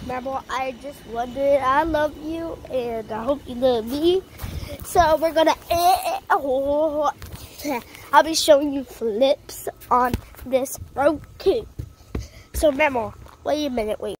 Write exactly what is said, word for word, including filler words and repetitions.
Remember, I just wondered, I love you, and I hope you love me. So we're gonna, oh, I'll be showing you flips on this road too. So remember, wait a minute, wait.